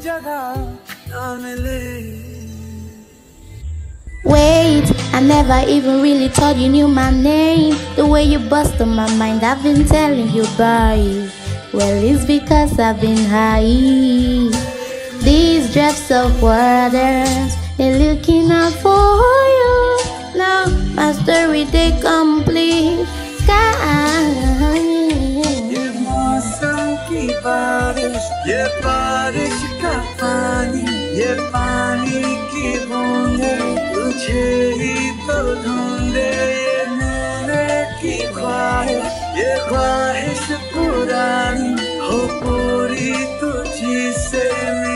जगह ना मिले। Wait, I never even really thought you knew my name. The way you busted my mind, I've been telling you bye. Well, it's because I've been high. These drifts of waters, they're looking out for you. Now my story they complete. ये मौसम की बारिश, ये बारिश का पानी, ये पानी की बूंदे तुझे ही तो ढूंढे। ये मिलने की ख्वाहिश, ये ख्वाहिश पुरानी हो पूरी तुझी से।